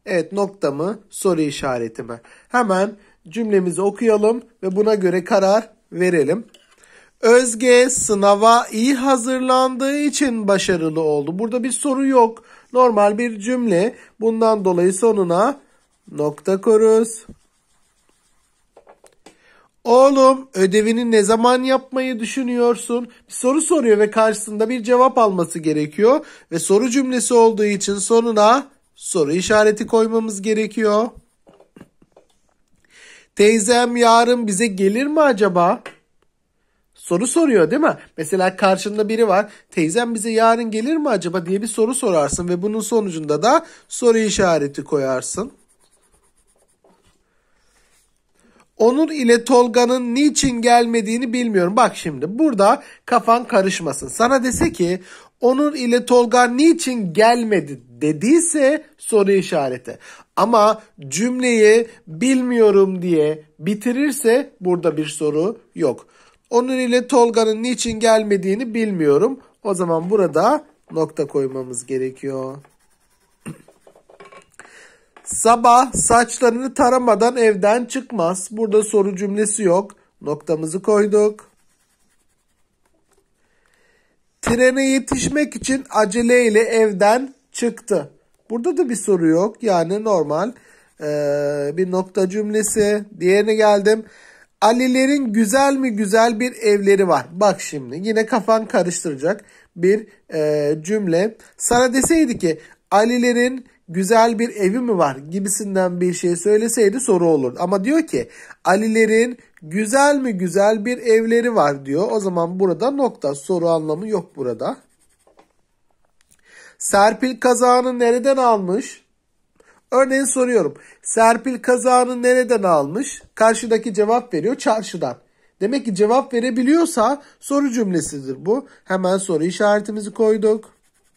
Evet, nokta mı, soru işareti mi? Hemen cümlemizi okuyalım ve buna göre karar verelim. Özge sınava iyi hazırlandığı için başarılı oldu. Burada bir soru yok. Normal bir cümle. Bundan dolayı sonuna nokta koyarız. Oğlum ödevini ne zaman yapmayı düşünüyorsun? Bir soru soruyor ve karşısında bir cevap alması gerekiyor. Ve soru cümlesi olduğu için sonuna soru işareti koymamız gerekiyor. Teyzem yarın bize gelir mi acaba? Soru soruyor değil mi? Mesela karşında biri var. Teyzem bize yarın gelir mi acaba diye bir soru sorarsın ve bunun sonucunda da soru işareti koyarsın. Onur ile Tolga'nın niçin gelmediğini bilmiyorum. Bak şimdi burada kafan karışmasın. Sana dese ki Onur ile Tolga niçin gelmedi dediyse soru işareti. Ama cümleyi bilmiyorum diye bitirirse burada bir soru yok. Onur ile Tolga'nın niçin gelmediğini bilmiyorum. O zaman burada nokta koymamız gerekiyor. Sabah saçlarını taramadan evden çıkmaz. Burada soru cümlesi yok. Noktamızı koyduk. Trene yetişmek için aceleyle evden çıktı. Burada da bir soru yok. Yani normal bir nokta cümlesi. Diğerine geldim. Alilerin güzel mi güzel bir evleri var. Bak şimdi yine kafan karıştıracak bir cümle. Sana deseydi ki Alilerin güzel bir evi mi var gibisinden bir şey söyleseydi soru olurdu. Ama diyor ki Alilerin güzel mi güzel bir evleri var diyor. O zaman burada nokta, soru anlamı yok burada. Serpil kazağını nereden almış? Örneğin soruyorum. Serpil kazağını nereden almış? Karşıdaki cevap veriyor çarşıdan. Demek ki cevap verebiliyorsa soru cümlesidir bu. Hemen soru işaretimizi koyduk.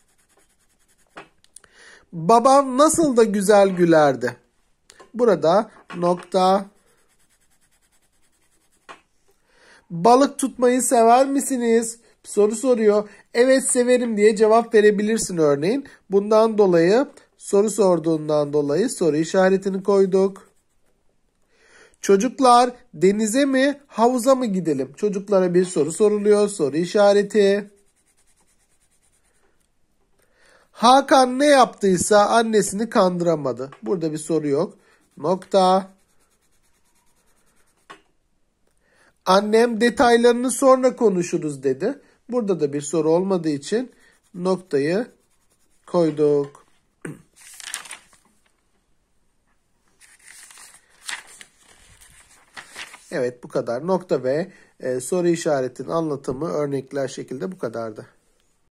Babam nasıl da güzel gülerdi. Burada nokta. Balık tutmayı sever misiniz? Soru soruyor. Evet severim diye cevap verebilirsin örneğin. Bundan dolayı soru sorduğundan dolayı soru işaretini koyduk. Çocuklar denize mi havuza mı gidelim? Çocuklara bir soru soruluyor. Soru işareti. Hakan ne yaptıysa annesini kandıramadı. Burada bir soru yok. Nokta. Annem detaylarını sonra konuşuruz dedi. Burada da bir soru olmadığı için noktayı koyduk. Evet bu kadar. Nokta ve soru işaretinin anlatımı örnekler şekilde bu kadardı.